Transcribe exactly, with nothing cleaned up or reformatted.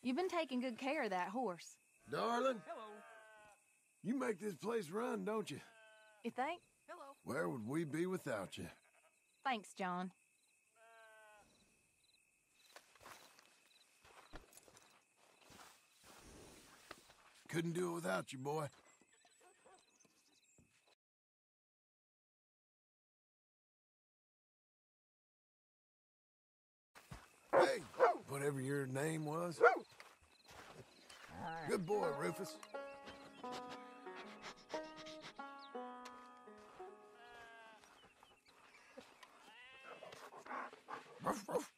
You've been taking good care of that horse. Darling, Hello. you make this place run, don't you? You think? Hello. Where would we be without you? Thanks, John. Couldn't do it without you, boy. Hey, whatever your name was. Good boy, Rufus. Ruff, ruff.